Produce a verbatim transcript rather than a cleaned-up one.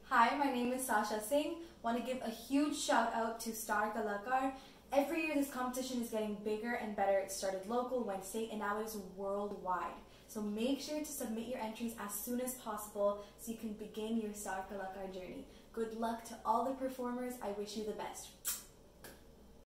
Hi, my name is Sasha Singh. Want to give a huge shout out to StarKalakaar. Every year this competition is getting bigger and better. It started local, went state, and now it is worldwide. So make sure to submit your entries as soon as possible so you can begin your StarKalakaar journey. Good luck to all the performers. I wish you the best.